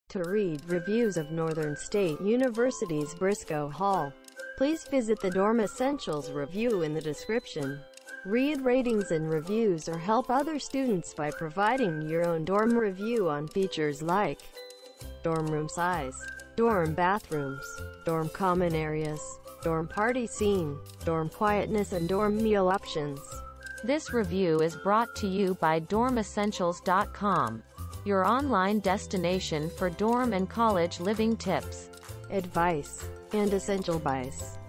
To read reviews of Northern State University's Briscoe Hall, please visit the Dorm Essentials review in the description. Read ratings and reviews or help other students by providing your own dorm review on features like dorm room size, dorm bathrooms, dorm common areas, dorm party scene, dorm quietness and dorm meal options. This review is brought to you by dormessentials.com, your online destination for dorm and college living tips, advice, and essential buys.